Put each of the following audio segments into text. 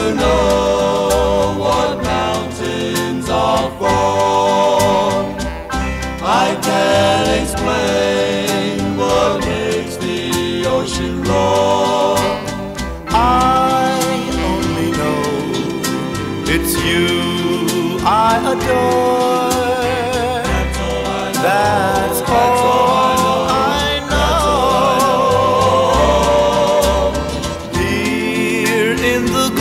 know what mountains are from. I can't explain what makes the ocean roar. I only know it's you I adore. That's all I know. Here in the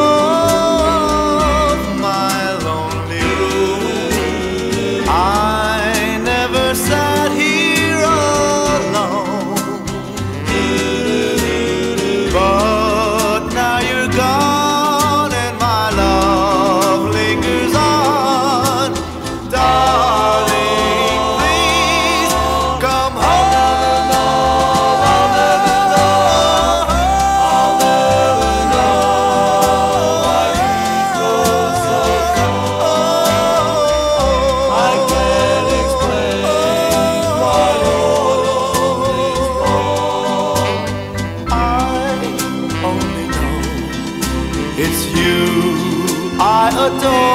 glow of my lonely room, I never sat here alone. But now you're gone and my love lingers on. Darling, it's you I adore.